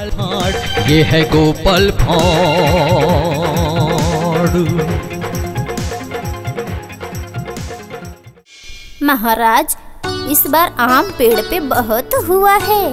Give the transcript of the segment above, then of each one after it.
ये है गोपाल भाड़। महाराज, इस बार आम पेड़ पे बहुत हुआ है।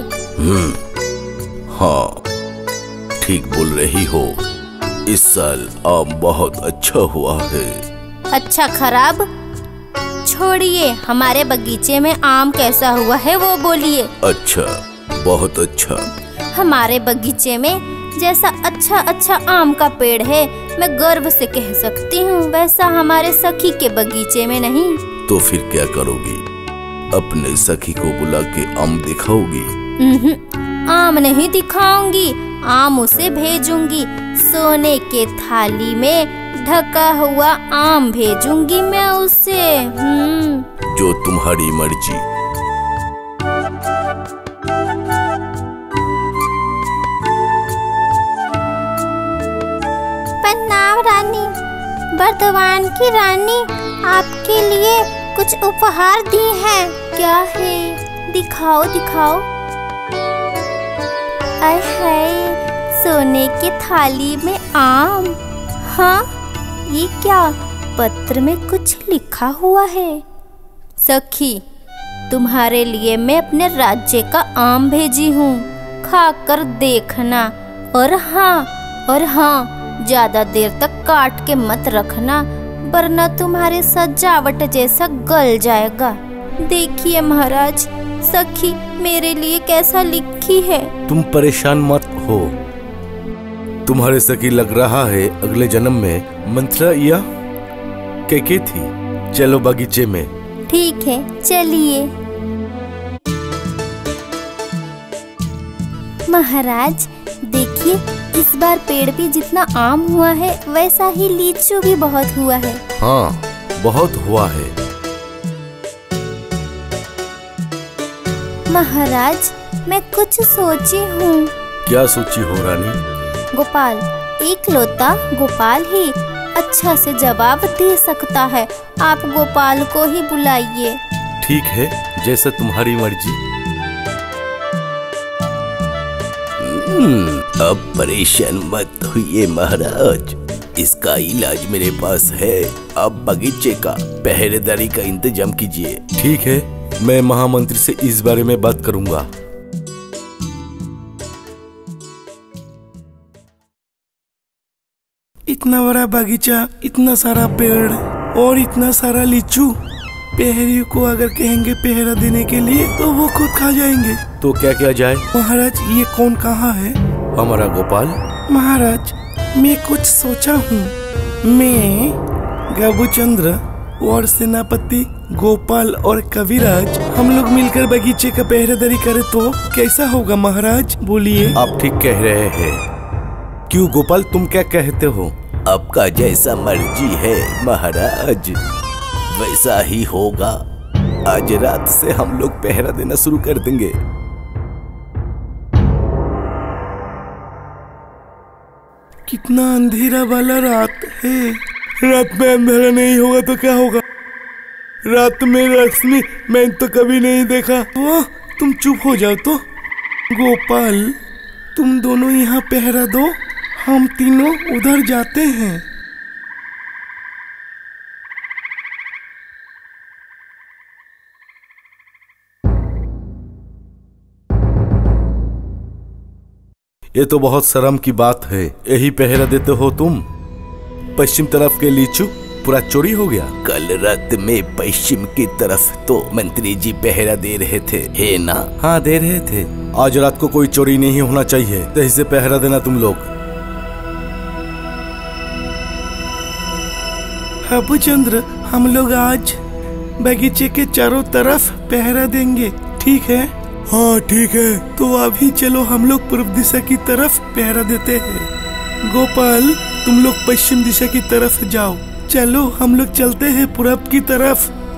हाँ, ठीक बोल रही हो। इस साल आम बहुत अच्छा हुआ है। अच्छा खराब छोड़िए, हमारे बगीचे में आम कैसा हुआ है वो बोलिए। अच्छा, बहुत अच्छा। हमारे बगीचे में जैसा अच्छा आम का पेड़ है, मैं गर्व से कह सकती हूँ, वैसा हमारे सखी के बगीचे में नहीं। तो फिर क्या करोगी? अपने सखी को बुला के आम दिखाओगी? आम नहीं दिखाऊंगी, आम उसे भेजूंगी। सोने के थाली में ढका हुआ आम भेजूंगी मैं उसे। जो तुम्हारी मर्जी। प्रणाम रानी, बर्दवान की रानी, आपके लिए कुछ उपहार दी हैं। क्या है? दिखाओ दिखाओ। आय हाय, सोने की थाली में आम। हाँ, ये क्या? पत्र में कुछ लिखा हुआ है। सखी, तुम्हारे लिए मैं अपने राज्य का आम भेजी हूँ, खाकर देखना। और हाँ, ज्यादा देर तक काट के मत रखना, वरना तुम्हारे सजावट जैसा गल जाएगा। देखिए महाराज, सखी मेरे लिए कैसा लिखी है। तुम परेशान मत हो, तुम्हारे सखी लग रहा है अगले जन्म में मंत्रा या कैके थी। चलो बगीचे में। ठीक है, चलिए। महाराज देखिए, इस बार पेड़ पे जितना आम हुआ है, वैसा ही लीचू भी बहुत हुआ है। हाँ, बहुत हुआ है। महाराज, मैं कुछ सोची हूँ। क्या सोची हो रानी? गोपाल, एकलौता गोपाल ही अच्छा से जवाब दे सकता है। आप गोपाल को ही बुलाइए। ठीक है, जैसा तुम्हारी मर्जी। अब परेशान मत होइए महाराज, इसका इलाज मेरे पास है। अब बगीचे का पहरेदारी का इंतजाम कीजिए। ठीक है, मैं महामंत्री से इस बारे में बात करूंगा। इतना बड़ा बगीचा, इतना सारा पेड़ और इतना सारा लीचू। पहरियों को अगर कहेंगे पहरा देने के लिए तो वो खुद खा जाएंगे। तो क्या किया जाए? महाराज, ये कौन कहाँ है? हमारा गोपाल। महाराज, मैं कुछ सोचा हूँ। मैं गबुचंद्र और सेनापति गोपाल और कविराज, हम लोग मिलकर बगीचे का पहरेदारी करें तो कैसा होगा महाराज? बोलिए। आप ठीक कह रहे हैं। क्यों गोपाल, तुम क्या कहते हो? आपका जैसा मर्जी है महाराज, वैसा ही होगा। आज रात से हम लोग पहरा देना शुरू कर देंगे। कितना अंधेरा वाला रात है। रात में अंधेरा नहीं होगा तो क्या होगा? रात में रोशनी मैं तो कभी नहीं देखा। वो तुम चुप हो जाओ तो। गोपाल, तुम दोनों यहाँ पहरा दो, हम तीनों उधर जाते हैं। ये तो बहुत शर्म की बात है। यही पहरा देते हो तुम? पश्चिम तरफ के लीचू पूरा चोरी हो गया। कल रात में पश्चिम की तरफ तो मंत्री जी पहरा दे रहे थे, है ना? हाँ, दे रहे थे। आज रात को कोई चोरी नहीं होना चाहिए, तो इसे पहरा देना तुम लोग। गबुचंद्र, हम लोग आज बगीचे के चारों तरफ पहरा देंगे, ठीक है? हाँ ठीक है। तो अभी चलो हम लोग पूर्व दिशा की तरफ पहरा देते हैं। गोपाल, तुम लोग पश्चिम दिशा की तरफ जाओ। चलो हम लोग चलते हैं पूरब की तरफ।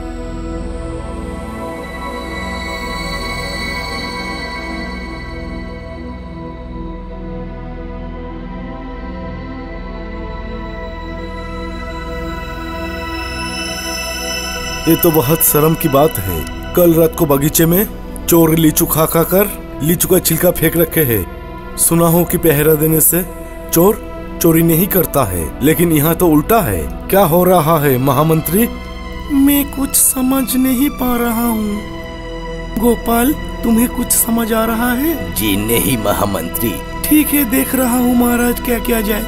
ये तो बहुत शर्म की बात है। कल रात को बगीचे में चोर लीचू खा कर लीचू का छिलका फेंक रखे हैं। सुना हो कि पहरा देने से चोर चोरी नहीं करता है, लेकिन यहाँ तो उल्टा है। क्या हो रहा है महामंत्री? मैं कुछ समझ नहीं पा रहा हूँ। गोपाल, तुम्हें कुछ समझ आ रहा है? जी नहीं महामंत्री। ठीक है, देख रहा हूँ महाराज क्या किया जाए।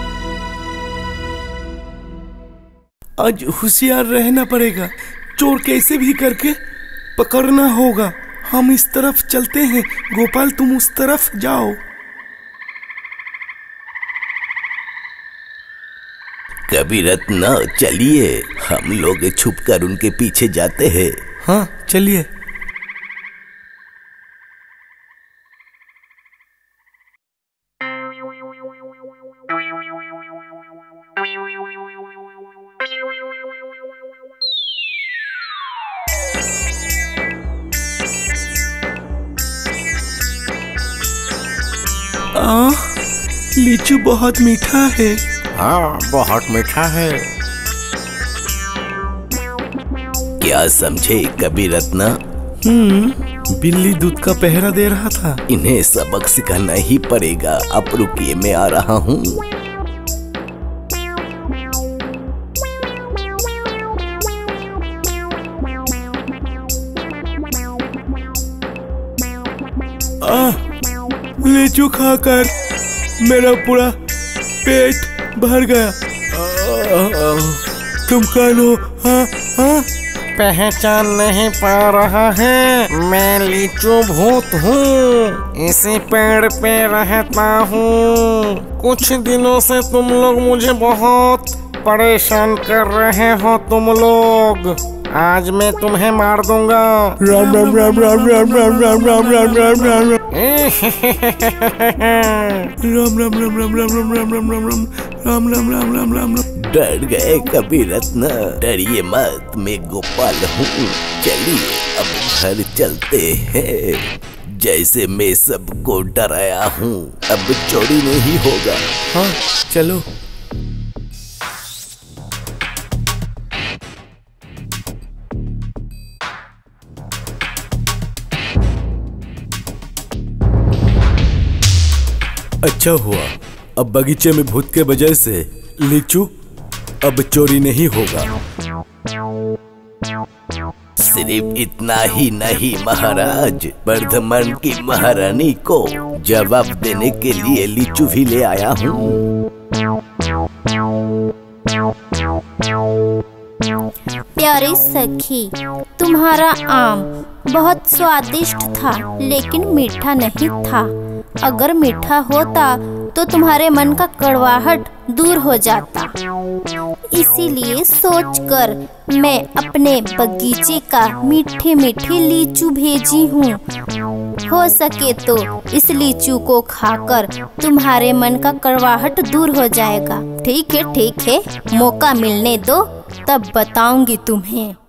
आज होशियार रहना पड़ेगा, चोर कैसे भी करके पकड़ना होगा। हम इस तरफ चलते हैं, गोपाल तुम उस तरफ जाओ। कबीर रत्न चलिए, हम लोग छुपकर उनके पीछे जाते हैं। हाँ चलिए। लीचू बहुत मीठा है। हाँ बहुत मीठा है। क्या समझे कबीर रत्न? बिल्ली दूध का पहरा दे रहा था। इन्हें सबक सिखाना ही पड़ेगा। अब रुकिए, मैं आ रहा हूँ। लीचू खाकर मेरा पूरा पेट भर गया। तुम कौन हो? हाँ? पहचान नहीं पा रहा है? मैं लीचू भूत हूँ, इसी पेड़ पे रहता हूँ। कुछ दिनों से तुम लोग मुझे बहुत परेशान कर रहे हो। तुम लोग, आज मैं तुम्हें मार दूंगा। राम राम राम राम राम राम राम राम राम राम राम राम राम। डर गए कबीर रत्न? डरिए मत, मैं गोपाल हूँ। चलिए अब घर चलते हैं। जैसे मैं सबको डराया हूँ, अब चोरी नहीं होगा। हाँ चलो। अच्छा हुआ, अब बगीचे में भूत के वजह से लीचू अब चोरी नहीं होगा। सिर्फ इतना ही नहीं महाराज, वर्धमान की महारानी को जवाब देने के लिए लीचू भी ले आया हूँ। प्यारी सखी, तुम्हारा आम बहुत स्वादिष्ट था, लेकिन मीठा नहीं था। अगर मीठा होता तो तुम्हारे मन का कड़वाहट दूर हो जाता। इसीलिए सोचकर मैं अपने बगीचे का मीठे मीठे लीचू भेजी हूँ। हो सके तो इस लीचू को खाकर तुम्हारे मन का कड़वाहट दूर हो जाएगा। ठीक है, मौका मिलने दो, तब बताऊंगी तुम्हें।